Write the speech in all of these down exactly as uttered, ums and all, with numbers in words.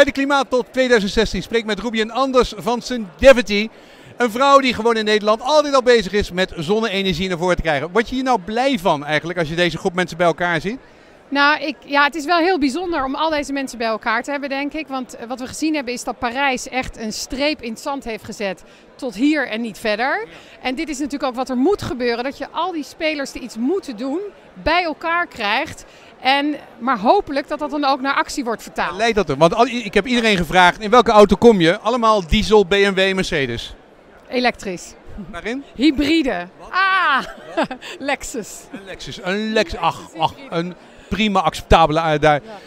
Bij de Klimaattop tweeduizend zestien spreek ik met Ruby Anders van Sungevity. Een vrouw die gewoon in Nederland altijd al bezig is met zonne-energie naar voren te krijgen. Word je hier nou blij van eigenlijk als je deze groep mensen bij elkaar ziet? Nou, ik, ja, het is wel heel bijzonder om al deze mensen bij elkaar te hebben, denk ik. Want wat we gezien hebben is dat Parijs echt een streep in het zand heeft gezet tot hier en niet verder. En dit is natuurlijk ook wat er moet gebeuren. Dat je al die spelers die iets moeten doen, bij elkaar krijgt. En, maar hopelijk dat dat dan ook naar actie wordt vertaald. Leidt dat er? Want al, ik heb iedereen gevraagd, in welke auto kom je? Allemaal diesel, B M W, Mercedes. Elektrisch. Waarin? Hybride. Ah, Lexus. Een Lexus. Een Lexus. Ach, ach, een prima acceptabele uh, daar. Ja.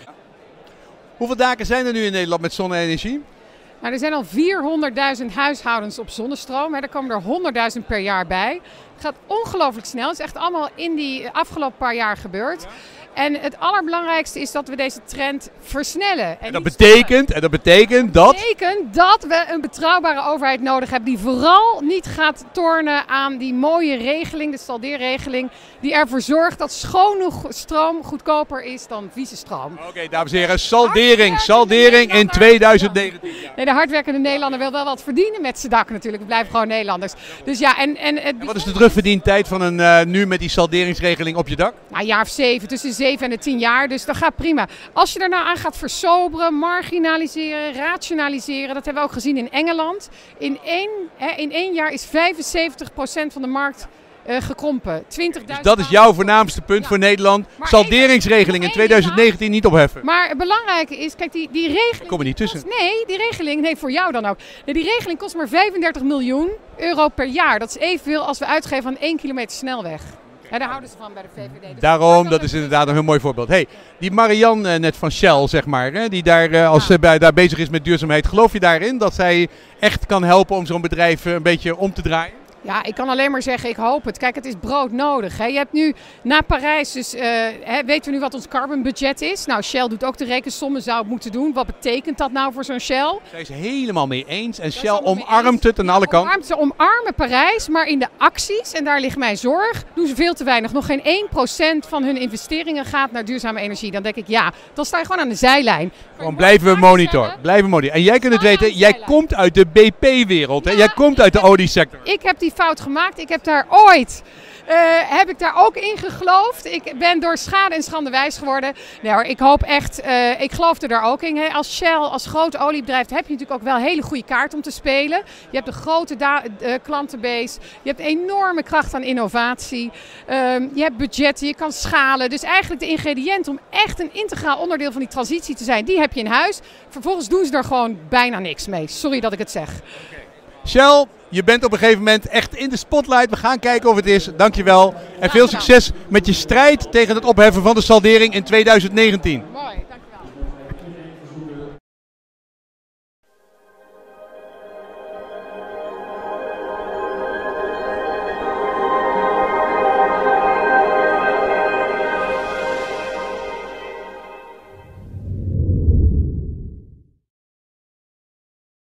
Hoeveel daken zijn er nu in Nederland met zonne-energie? Nou, er zijn al vierhonderdduizend huishoudens op zonnestroom. Hè. Er komen er honderdduizend per jaar bij. Het gaat ongelooflijk snel. Het is echt allemaal in die afgelopen paar jaar gebeurd. Ja. En het allerbelangrijkste is dat we deze trend versnellen. En, en, dat, betekent, en dat betekent dat? Dat betekent dat we een betrouwbare overheid nodig hebben die vooral niet gaat tornen aan die mooie regeling, de saldeerregeling, die ervoor zorgt dat schone stroom goedkoper is dan vieze stroom. Oké, okay, dames en heren, saldering, saldering in tweeduizend negentien. Ja. Nee, de hardwerkende Nederlander wil wel wat verdienen met zijn dak natuurlijk. We blijven gewoon Nederlanders. Dus ja, en, en, het en wat is de terugverdientijd van een uh, nu met die salderingsregeling op je dak? Nou, een jaar of zeven, tussen zeven en de tien jaar, dus dat gaat prima. Als je er nou aan gaat versoberen, marginaliseren, rationaliseren, dat hebben we ook gezien in Engeland. In één, hè, in één jaar is vijfenzeventig procent van de markt uh, gekrompen. twintigduizend dus dat is jouw voornaamste punt ja. voor Nederland. Maar salderingsregeling één, in tweeduizend negentien niet opheffen. Maar het belangrijke is, kijk, die, die regeling... Ik kom er niet tussen. Kost, nee, die regeling, nee, voor jou dan ook. Nee, die regeling kost maar vijfendertig miljoen euro per jaar. Dat is evenveel als we uitgeven aan één kilometer snelweg. Ja, daar houden ze van bij de V V D. Dus daarom, dat is inderdaad een heel mooi voorbeeld. Hey, die Marianne uh, net van Shell, zeg maar, hè, die daar, uh, als, ja. uh, bij, daar bezig is met duurzaamheid. Geloof je daarin dat zij echt kan helpen om zo'n bedrijf uh, een beetje om te draaien? Ja, ik kan alleen maar zeggen, ik hoop het. Kijk, het is broodnodig. Hè. Je hebt nu na Parijs, dus uh, hè, weten we nu wat ons carbon budget is? Nou, Shell doet ook de rekensommen, zou het moeten doen. Wat betekent dat nou voor zo'n Shell? Zij is helemaal mee eens en Shell omarmt het aan alle kanten. Ze omarmen Parijs, maar in de acties, en daar ligt mijn zorg, doen ze veel te weinig. Nog geen één procent van hun investeringen gaat naar duurzame energie. Dan denk ik, ja, dan sta je gewoon aan de zijlijn. Gewoon blijven we monitor. Blijven monitor. En jij kunt het weten, jij komt uit de B P-wereld. Ja, jij komt uit de oliesector. Ik heb die fout gemaakt. Ik heb daar ooit, uh, heb ik daar ook in geloofd. Ik ben door schade en schande wijs geworden. Nee hoor, ik hoop echt, uh, ik geloofde daar ook in. Hè. Als Shell, als groot oliebedrijf heb je natuurlijk ook wel een hele goede kaart om te spelen. Je hebt een grote uh, klantenbase. Je hebt enorme kracht aan innovatie. Um, je hebt budgetten, je kan schalen. Dus eigenlijk de ingrediënten om echt een integraal onderdeel van die transitie te zijn, die heb je in huis. Vervolgens doen ze er gewoon bijna niks mee. Sorry dat ik het zeg. Okay. Shell, je bent op een gegeven moment echt in de spotlight. We gaan kijken of het is. Dankjewel. En veel succes met je strijd tegen het opheffen van de saldering in tweeduizend negentien. Mooi.